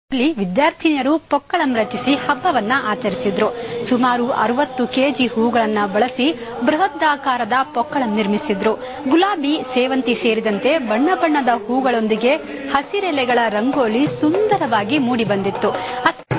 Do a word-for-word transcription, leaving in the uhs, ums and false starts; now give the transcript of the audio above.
ವಿದ್ಯಾರ್ಥಿನಿಯರು ಪೊಕ್ಕಳಂ ರಚಿಸಿ ಹಬ್ಬವನ್ನ ಆಚರಿಸಿದ್ರು. ಸುಮಾರು ಅರವತ್ತು ಕೆಜಿ ಹೂಗಳನ್ನ ಬಳಸಿ ಬೃಹದಾಕಾರದ ಪೊಕ್ಕಳಂ ನಿರ್ಮಿಸಿದ್ರು. ಗುಲಾಬಿ, ಸೇವಂತಿ ಸೇರಿದಂತೆ ಬಣ್ಣ ಬಣ್ಣದ ಹೂಗಳೊಂದಿಗೆ ಹಸಿರೆಲೆಗಳ ರಂಗೋಲಿ ಸುಂದರವಾಗಿ ಮೂಡಿ ಬಂದಿತ್ತು.